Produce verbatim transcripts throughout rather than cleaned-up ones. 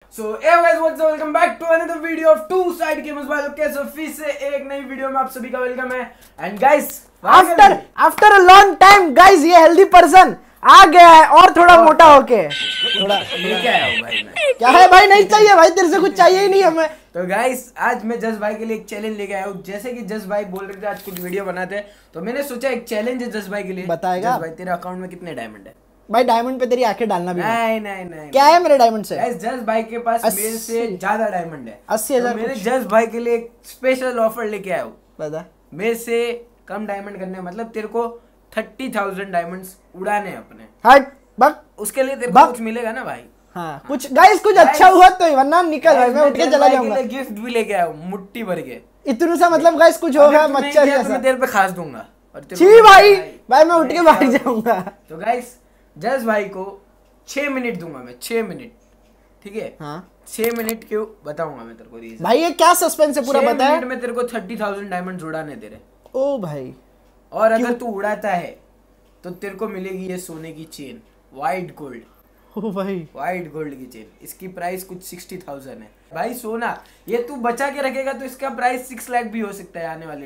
So hey guys, what's up? Welcome back to another video of Two Side Gamers भाई। कैसे फिर से एक नई वीडियो में आप सभी का वेलकम है। And guys after after a long time guys ये हेल्दी पर्सन आ गया है और थोड़ा और मोटा होके थोड़ा लेके आया हूं भाई मैं। क्या है भाई? नहीं चाहिए भाई, तेरे से कुछ चाहिए ही नहीं हमें। तो गाइस आज मैं जस भाई के लिए एक चैलेंज लेके आया हूँ। जैसे कि जस भाई बोल रहे थे आज कुछ वीडियो बनाते हैं, तो मैंने सोचा एक चैलेंज है जस भाई के लिए। बताएगा जस भाई तेरे अकाउंट में कितने डायमंड है? भाई डायमंड पे तेरी आंखें डालना भी नहीं नहीं नहीं क्या है मेरे डायमंड से? गाइस जस भाई के पास मेरे से ज्यादा डायमंड है, अस्सी हजार। तो मैंने जस भाई के लिए एक स्पेशल ऑफर लेके आया हूँ। बता। मेरे से कम डायमंड करने मतलब तेरे को थर्टी थाउजेंड डायमंड्स उड़ाने अपने। हट बक। उसके लिए तेरे को कुछ मिलेगा ना भाई? हाँ, हाँ। कुछ गाइस कुछ अच्छा हुआ तो वरना निकल भाई, मैं उठ के चला जाऊंगा। गिफ्ट भी लेके आया हूँ मुट्ठी भर के। इतना सा मतलब गाइस कुछ होगा मच्छर जैसा। मैं तेरे पे खास दूंगा और छी भाई भाई मैं उठ के भाग जाऊंगा। तो गाइस जस भाई को छह मिनट दूंगा मैं, छह मिनट, ठीक है? हाँ छह मिनट क्यों बताऊंगा मैं तेरे को रीजन। भाई ये क्या सस्पेंस है पूरा बता। मिनट में तेरे को थर्टी थाउजेंड डायमंड उड़ाने तेरे। ओ भाई और अगर तू उड़ाता है तो तेरे को मिलेगी ये सोने की चेन, व्हाइट गोल्ड। ओ भाई व्हाइट गोल्ड की चेन, इसकी प्राइस कुछ सिक्सटी थाउजेंड है भाई। सोना ये तू बचा के रखेगा तो इसका प्राइस सिक्स लाख भी हो सकता है आने वाले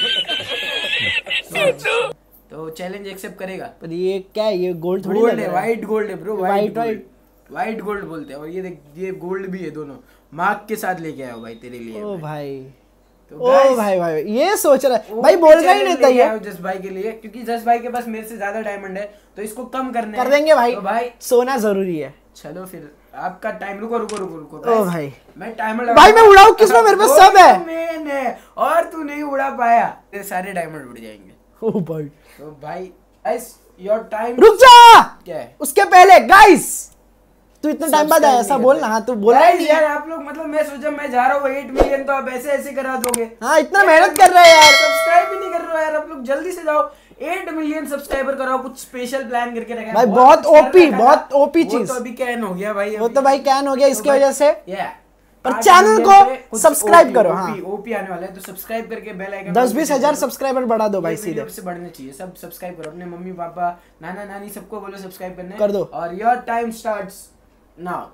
टाइम में। तो चैलेंज एक्सेप्ट करेगा? पर ये क्या है? ये गोल्ड थोड़ी गोल्ड है, व्हाइट गोल्ड है bro. White white white gold बोलते हैं। और ये देख ये गोल्ड भी है, दोनों मार्क के साथ लेके आया भाई तेरे लिए। ओ भाई तो ओ भाई भाई ये सोच रहा है भाई, बोल रहा ही नहीं था ये जस भाई के लिए, क्योंकि जस भाई के पास मेरे से ज्यादा डायमंड है तो इसको कम करने कर देंगे भाई। तो भाई सोना जरूरी है। चलो फिर आपका टाइम। रुको रुको रुको रुको ओ भाई मैं टाइमर भाई मैं उड़ाऊं किसमें? मेरे पास सब है। मैंने और तू नहीं उड़ा पाया, तेरे सारे डायमंड उड़ जाएंगे। ओ भाई तो भाई गाइस योर टाइम। रुक जा। क्या है उसके पहले गाइस तू इतने टाइम बाद आया, ऐसा बोल ना। हाँ तू बोला नहीं यार आप लोग, मतलब मैं सोचा मैं जा रहा हूँ एट मिलियन तो आप ऐसे ऐसे करा दोगे। हाँ इतना मेहनत कर रहे हैं यार, सब्सक्राइब भी नहीं कर रहे हो यार आप लोग। जल्दी से जाओ एट मिलियन सब्सक्राइबर कराओ। कुछ स्पेशल प्लान करके रखा है भाई। बहुत ओपी बहुत ओपी चीज। तो अभी कैन हो गया भाई, वो तो भाई कैन हो गया इसकी वजह से। पर आठ चैनल को सब्सक्राइब करो। हाँ ओपी आने वाला है तो सब्सक्राइब करके बेल आइकन दस बीस हजार सब्सक्राइबर बढ़ा दो भाई, सीधे से बढ़ने चाहिए। सब सब्सक्राइब करो, अपने मम्मी पापा नाना नानी सबको बोलो सब्सक्राइब करने कर दो। और योर टाइम स्टार्ट्स नाउ।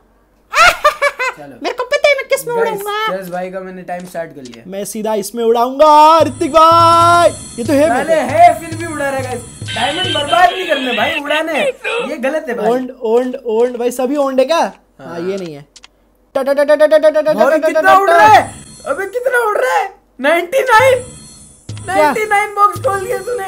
चलो मेरे को पता है मैं किस में उड़ाऊंगा। जस भाई का मैंने टाइम स्टार्ट कर लिया। मैं सीधा इसमें उड़ाऊंगा ऋतिक भाई। ये तो है पहले है फिर भी उड़ा रहा है। डायमंड बर्बाद नहीं करने भाई, उड़ाने। ये गलत है भाई। ओन्ड ओन्ड ओन्ड भाई सभी ओन्ड है क्या? हाँ ये नहीं है। कितना उड़ रहा है? अबे कितना उड़ रहा है? Ninety nine ninety nine box खोल दिया तूने।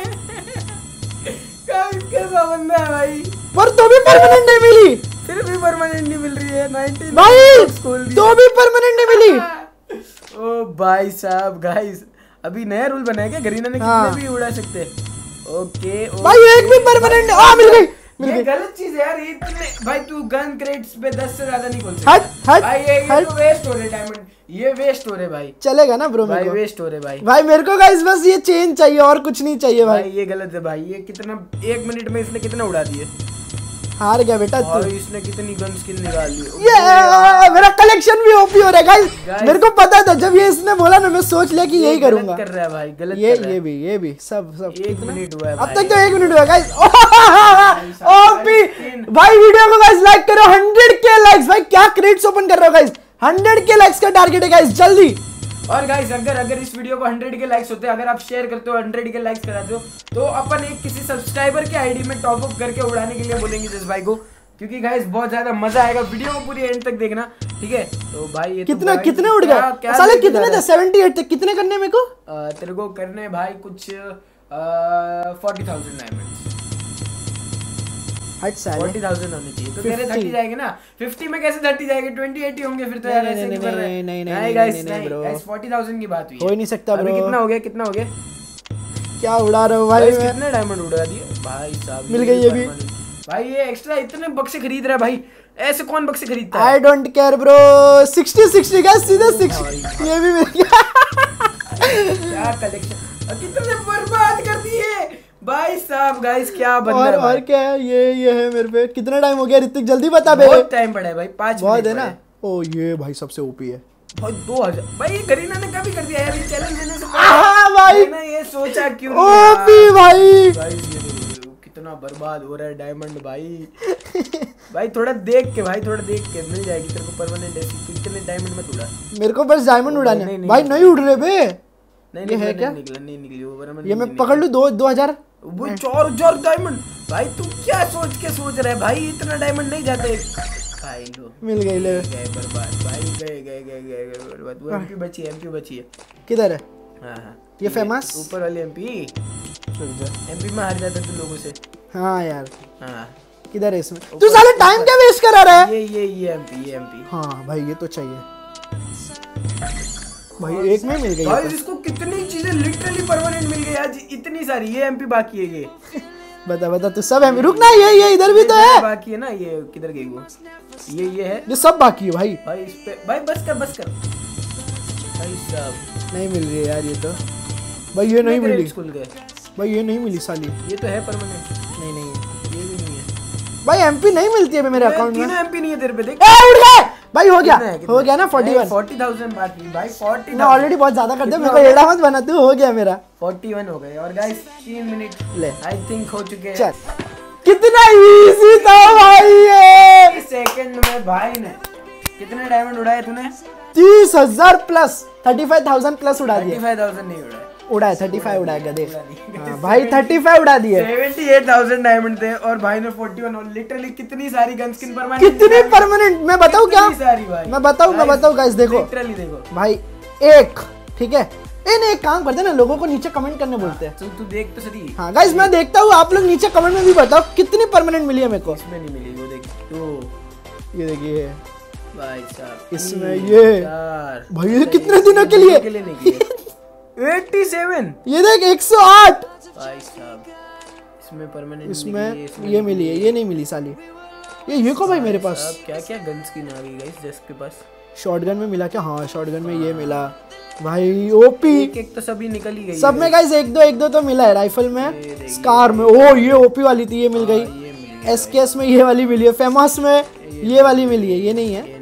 कैसा बंदा है भाई? पर तो भी परमानेंट नहीं मिली। फिर भी परमानेंट नहीं मिल रही है। नाइंटी भाई तो भी परमानेंट नहीं मिली। ओ भाई साहब गाइस अभी नया रूल बनाया क्या? गरीना ने कितने भी उड़ा सकते। ओके भाई एक भी परमानेंट आ मिल गई। ये गलत चीज है यार। ये भाई तू गन क्रेट्स पे दस से ज्यादा नहीं खोल सकता। हट हट भाई ये, ये तो वेस्ट हो रहे डायमंड, ये वेस्ट हो रहे भाई। चलेगा ना ब्रो? भाई वेस्ट हो रहे भाई। भाई मेरे को गाइस बस ये चेन चाहिए और कुछ नहीं चाहिए भाई। भाई ये गलत है भाई। ये कितना एक मिनट में इसने कितना उड़ा दिए? हार गया बेटा तू। इसने कितनी गन स्किन निकाल ली। ये मेरा कलेक्शन भी ओपी हो रहा है गाइस। मेरे को पता था जब ये इसने बोला ना, मैं सोच लिया कि यही करूंगा। कर रहा है भाई, गलत ये कर रहा है। ये भी ये भी सब सब एक मिनट हुआ है अब तक तो एक मिनट हुआ गाइस। ओपी भाई वीडियो को गाइस लाइक करो। हंड्रेड के लाइक्स भाई। क्या क्रेट्स ओपन कर रहे हो गाइस? हंड्रेड के लाइक्स का टारगेट है गाइस, जल्दी। और गाइस अगर अगर इस वीडियो को हंड्रेड के लाइक्स होते हैं, अगर आप शेयर करते हो हंड्रेड के लाइक्स कराते हो, तो अपन एक किसी सब्सक्राइबर के आईडी में टॉप अप करके उड़ाने के लिए बोलेंगे जस भाई को। क्योंकि गाइस बहुत ज्यादा मजा आएगा। वीडियो को पूरी एंड तक देखना, ठीक है? तो भाई ये कितना तो कितने उड़ गए साले? कितने थे? सेवेंटी एट थे। कितने करने मेरे को? तेरे को करने भाई कुछ फोर्टी थाउजेंड डायमंड्स। हट साले फोर्टी थाउजेंड होने चाहिए तो तेरे थर्टी जाएंगे ना। फिफ्टी में कैसे थर्टी जाएंगे? ट्वेंटी एटी होंगे फिर तो यार। ऐसे नहीं कर रहे। नहीं नहीं गाइस नहीं गाइस फोर्टी थाउजेंड की बात हुई है। हो ही नहीं सकता ब्रो। अभी कितना हो गया? कितना हो गया? क्या उड़ा रहे हो भाई? कितने डायमंड उड़ा दिए भाई साहब? मिल गई ये भी भाई। ये एक्स्ट्रा इतने बक्से खरीद रहा है भाई। ऐसे कौन बक्से खरीदता है? I don't care bro. Sixty sixty का सीधा सिक्सटी। ये भी मिल गया। क्या कलेक्शन, कितने बर्बाद कर दिए भाई साहब। गाइस क्या बंदा और, है और क्या है? ये ये है मेरे पे। कितना टाइम हो गया ऋतिक? जल्दी बता बे। बहुत टाइम पड़ा है भाई, पाँच बहुत है ना। ओ ये भाई सबसे ओपी है भाई। दो हजार भाई। ये गरीना ने कभी कर दिया यार ये चैलेंज देने से पहले भाई। मैंने ये सोचा क्यों ओपी भाई। गाइस ये कितना बर्बाद हो रहा है डायमंड भाई। भाई थोड़ा देख के भाई थोड़ा देख के मिल जाएगी तेरे को परमानेंट ऐसी। कितने डायमंड में उड़ा? मेरे को बस डायमंड उड़ाने। नहीं, नहीं, भाई नहीं उड़ रहे बे। नहीं ये है क्या? नहीं निकला नहीं निकली वो परमानेंट। ये मैं पकड़ लूं दो दो हजार वो चार हजार डायमंड। भाई तू क्या सोच के सोच रहा है भाई? इतना डायमंड नहीं जाते भाई। लो मिल गई ले। गए बर्बाद भाई, गए गए गए गए गए बर्बाद। वो एमपी बची है, एमपी बची है। किधर है? हाँ हाँ ये फेमस ऊपर वाली एमपी। एमपी में हार जाता तू लोगों से। हाँ यार हाँ किधर है इसमें? तू साले टाइम क्या वेस्ट करा रहा है? ये ये ये एमपी ये एमपी। हाँ भाई ये तो चाहिए भाई। एक में मिल गई भाई इसको कितनी चीजें लिटरली परमानेंट मिल गई आज, इतनी सारी। ये एमपी बाकी है। ये बता बता तू सब है। रुक ना, ये ये इधर भी तो है बाकी है ना। ये किधर गई वो? ये ये है, ये सब बाकी है भाई। भाई इस पे भाई बस कर बस कर भाई साहब। नहीं मिल रही है यार ये तो। भाई ये नहीं मिली खुल गए भाई। ये नहीं मिली साली। ये तो है परमानेंट। नहीं नहीं ये भी नहीं है भाई। एमपी नहीं मिलती है मेरे अकाउंट में। तीनों एमपी नहीं है तेरे पे। देख ए उड़ गए भाई। हो गया कितना है, कितना हो गया ना इकतालीस। फोर्टी थाउजेंड बाकी भाई। फोर्टी मैं ऑलरेडी बहुत ज्यादा कर दिया। मेरे को एड़ा मत बना तू। हो गया मेरा फोर्टी वन हो गए। और गाइस तीन मिनट ले आई थिंक हो चुके हैं। चल कितना इजी था भाई ये। सेकंड में भाई ने कितने डायमंड उड़ाए तूने? तीस हजार plus thirty five thousand plus उड़ा दिए। थर्टी फाइव थाउजेंड नहीं उड़ाए। उड़ाए थर्टी फाइव उड़ाएगा देख। हाँ, भाई थर्टी फाइव उड़ा दिए। सेवेंटी एट थाउजेंड डायमंड थे और भाई ने फोर्टी वन। और लिटरली कितनी सारी गन स्किन परमानेंट। कितनी परमानेंट मैं बताऊं क्या? सारी भाई मैं बताऊं मैं बताऊं गाइस देखो लिटरली देखो भाई। एक ठीक है ए नहीं एक काम करते हैं ना, लोगों को नीचे कमेंट करने बोलते हैं। तू तू देख तो सही। हाँ गाइस मैं देखता हूँ। आप लोग नीचे कमेंट में भी बताओ कितनी परमानेंट मिली है मेरे को। इसमें नहीं मिली वो देख। तो ये देखिए भाई साहब इसमें ये चार भाई ये कितने दिनों के लिए? के लिए नहीं किए। सत्तासी। ये देख एक सौ आठ भाई साहब इसमें परमानेंट इसमें ये मिली है। ये नहीं मिली साली। ये ये को भाई मेरे पास अब क्या क्या गन स्किन आ गई गाइस जस्ट के पास। शॉटगन में मिला क्या? हाँ शॉटगन में ये मिला भाई। ओपी एक एक तो सभी निकल ही गई। सब में गाइस एक दो एक दो तो मिला है। राइफल में स्कार में ओ ये ओपी वाली थी ये मिल गई। एसकेएस में ये वाली मिली है। फेमस में ये वाली मिली है। ये नहीं है।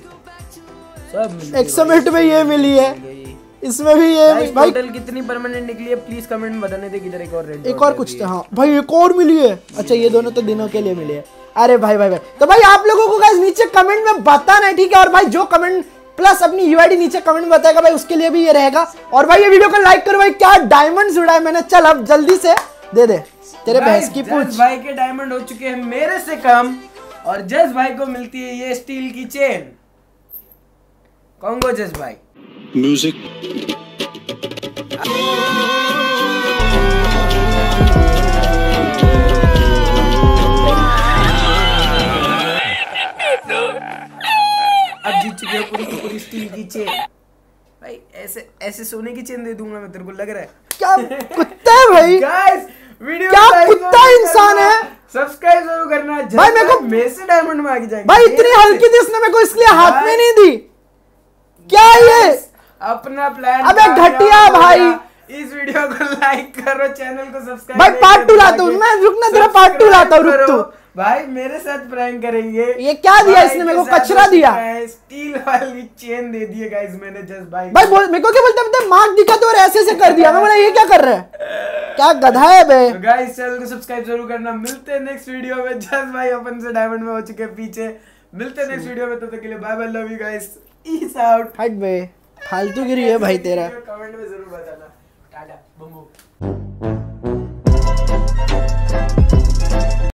सब एक्समेट में ये मिली है। इसमें भी ये भाई टोटल कितनी परमानेंट निकली है प्लीज कमेंट में बताने दे। किधर एक और रेड एक और कुछ था। हाँ भाई एक और मिली है। अच्छा ये दोनों तो दिनों के लिए मिले हैं। अरे भाई भाई भाई तो भाई आप लोगों को गाइस नीचे कमेंट में बताना है ठीक है। और भाई जो कमेंट प्लस अपनी यूआईडी नीचे कमेंट में बताएगा भाई उसके लिए भी ये रहेगा। और भाई ये वीडियो को लाइक करो भाई। क्या डायमंड्स उड़ाए मैंने। चल अब जल्दी से दे दे तेरे भैंस की पूछ। भाई के डायमंड हो चुके हैं मेरे से कम। और जस भाई को मिलती है ये स्टील की चेन। कॉन्गो जस भाई म्यूजिक अब जीत चुके हो पूरी पूरी स्टील की चेन। भाई ऐसे ऐसे सोने की चेन दे दूंगा मैं तेरे को लग रहा है। क्या कुत्ता है भाई। गाइस वीडियो क्या कुत्ता इंसान है। सब्सक्राइब जरूर करना भाई मेरे को मेरे से डायमंड में आगे जाएंगे। भाई इतनी हल्की थी इसने मेरे को इसलिए हाथ में नहीं दी। क्या ये अपना प्लान। अबे घटिया भाई। इस वीडियो को लाइक करो चैनल को सब्सक्राइब। भाई पार्ट टू लाता हूँ मैं। रुक ना तेरा पार्ट टू लाता हूँ। रुक तू भाई मेरे साथ प्रैंक करेंगे। ये क्या दिया इसने मेरे को? कचरा दिया। स्टील वाली चेन दे दी है गाइस मैंने जस्ट भाई। भाई बोल मेरे को क्या बोलता है? मार्क दिखा तो और ऐसे ऐसे कर दिया। मैं बोला ये क्या कर रहा है? क्या गधा है बे। तो गाइस चैनल को सब्सक्राइब जरूर करना। मिलते हैं नेक्स्ट वीडियो में। जस्ट भाई अपन से डायमंड में हो चुके हैं पीछे। मिलते हैं नेक्स्ट वीडियो में। तब तक के लिए bye bye. Love you guys. Peace out. हट बे फालतू गिरी है भाई तेरा। कमेंट में जरूर बताना। Tata bamboo.